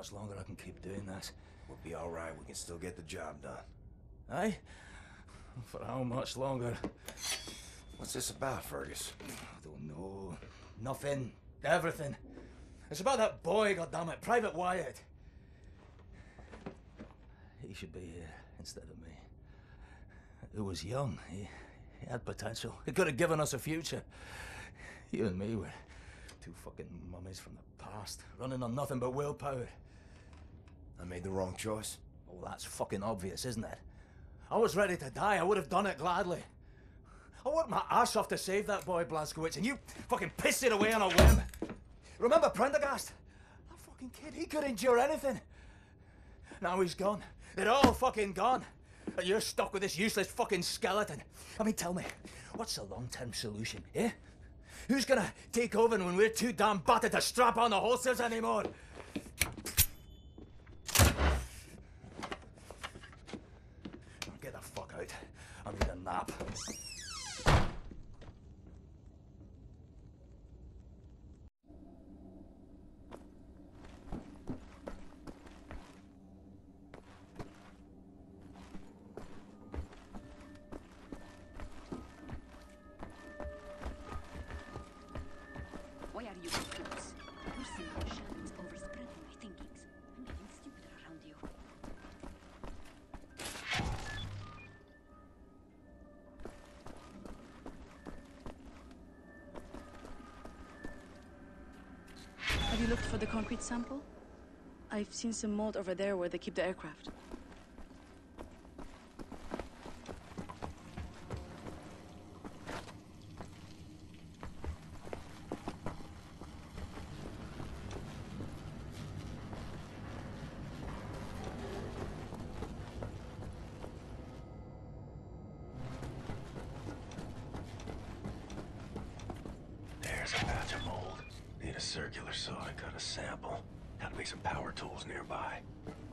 much longer I can keep doing this. We'll be all right. We can still get the job done. Aye? For how much longer? What's this about, Fergus? I don't know. Nothing. Everything. It's about that boy, goddammit, Private Wyatt. He should be here instead of me. He was young. He had potential. He could have given us a future. You and me were two fucking mummies from the past, running on nothing but willpower. I made the wrong choice. Oh, that's fucking obvious, isn't it? I was ready to die. I would have done it gladly. I worked my ass off to save that boy, Blazkowicz, and you fucking pissed it away on a whim. Remember Prendergast? That fucking kid, he could endure anything. Now he's gone. They're all fucking gone. And you're stuck with this useless fucking skeleton. I mean, tell me, what's the long-term solution, eh? Who's gonna take over when we're too damn battered to strap on the holsters anymore? Get the fuck out. I need a nap. Why are you fools? Your simple shamans overspreading my thinkings. I'm getting stupider around you. Have you looked for the concrete sample? I've seen some mold over there where they keep the aircraft. There's a batch of mold. Need a circular saw to cut a sample. Gotta be some power tools nearby.